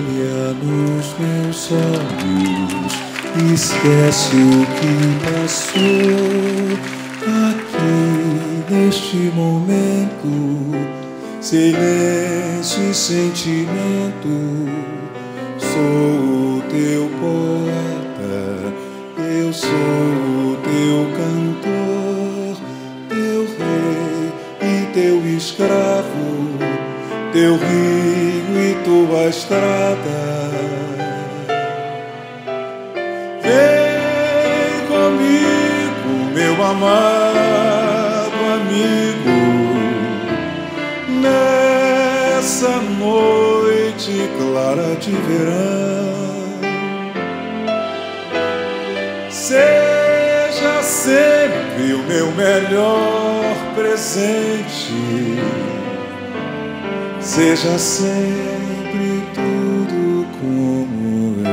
olha nos meus olhos, esquece o que passou aqui neste momento. Silêncio e sentimento, sou o teu poeta, eu sou o teu cantor, teu rei e teu escravo, teu rio e tua estrada. Vem comigo, meu amado amigo, nessa noite clara de verão. Seja sempre o meu melhor presente, seja sempre tudo como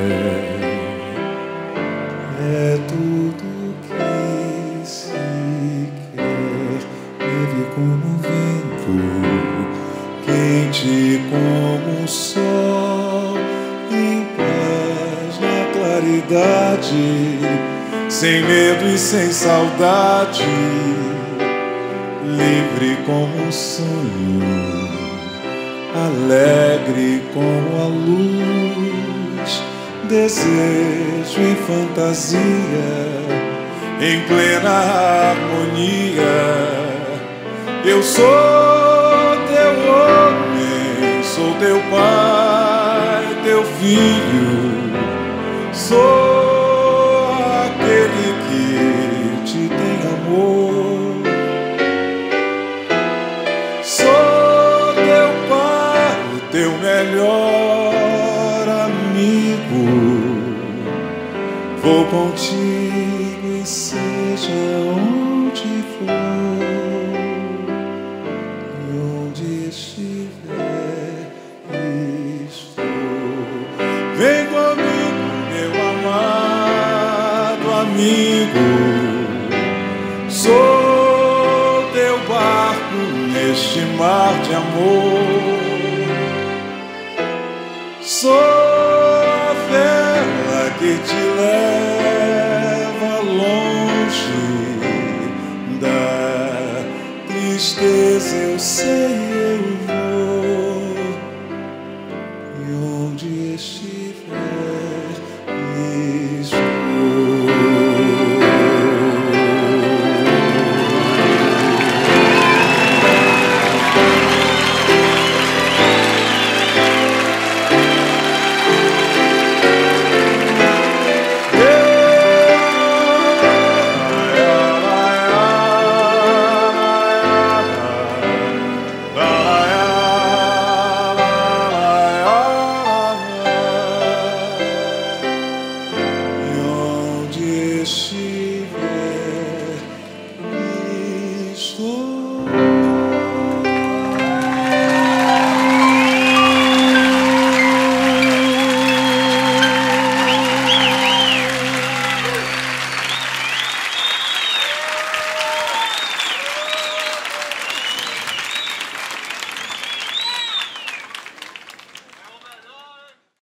é tudo que se quer, leve como vento, quente como o sol, em paz na claridade, sem medo e sem saudade, livre como um sonho, alegre como a luz, desejo e fantasia, em plena harmonia. Eu sou teu homem, sou teu pai, teu filho, sou aquele que te tem amor. Sou teu pai, teu melhor amigo, vou contigo e seja onde for, onde estiver, estou. Vem comigo, meu amado amigo, sou teu barco neste mar de amor, sou a vela que te leva longe da tristeza, eu sei.